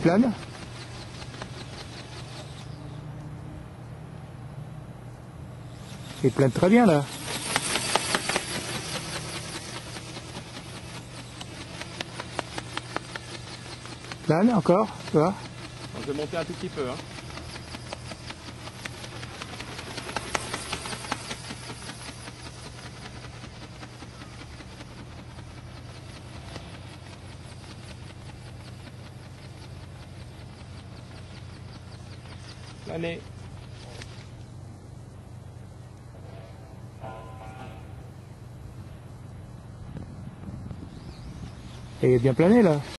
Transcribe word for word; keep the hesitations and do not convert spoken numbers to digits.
plane? Il plane très bien là. Plane encore, tu vois? Je vais monter un tout petit peu. Hein. Planer. Et il est bien plané là.